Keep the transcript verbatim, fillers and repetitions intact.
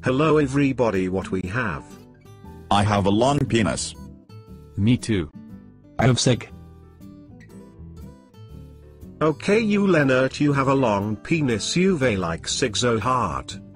Hello everybody, what we have? I have a long penis. Me too. I have sick. Okay, you Leonard, you have a long penis, you've a like sig so hard.